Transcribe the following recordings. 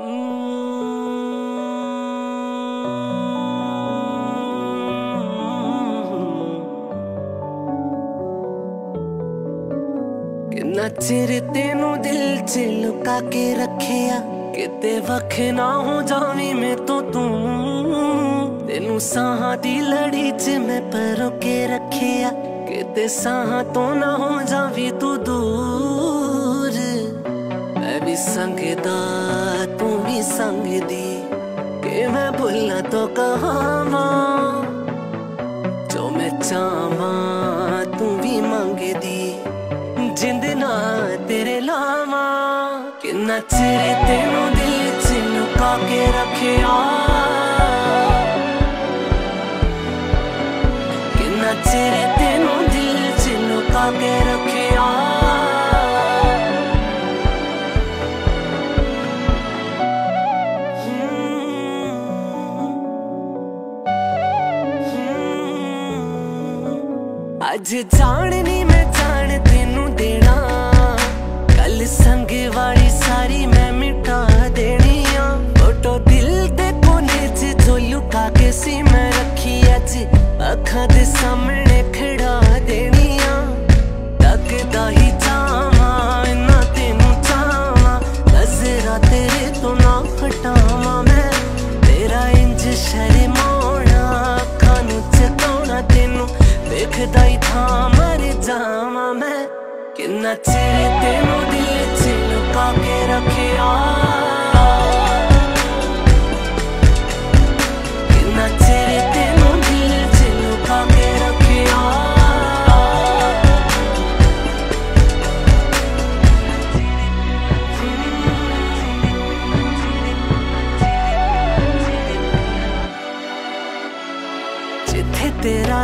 किन्ना चिर तेनू दिल च लुका के रखिया, किते वख ना हो जावी मैं तो तू। तेनू साहां दी लड़ी च मैं परो के रखिया, किते साहां तो ना हो जावी तू दूर। मैं भी संगदा तू भी संगदी, के मैं भुलना तो कहां जो मैं चाहवा तू भी मंगदी। जिंद ना तेरे लावा, किन्ना चिर तेनू दिल च लुका के रखिया, किन्ना चिर तेनू दिल च लुका के रखिया। अज जाननी मैं जान तेनू देना, कल संग वाली सारी मैं मिटा देनी आ। फोटो दिल दे कोने च जो लुका के सी मैं रखी, अज अखां दे सामने खड़ा देनी आ। तकदा ही जावा इन्ना तेनू चावा, नजरा तेरे तो ना हटावा मैं। तेरा इंज शर्माना अखां नू चकाउणा, तेनू देखदा ही था मर जावा मैं। किन्ना चिर तेनू दिल च लुका के रखिया, किन्ना चिर तेनू दिल च लुका के रखिया। जिथे तेरा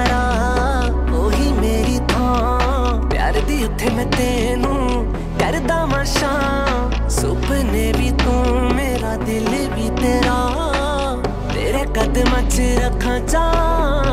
उथे मैं तेनू करदा मशा, सुपने भी तू मेरा दिल भी तेरा, तेरे कदम च रखा जा।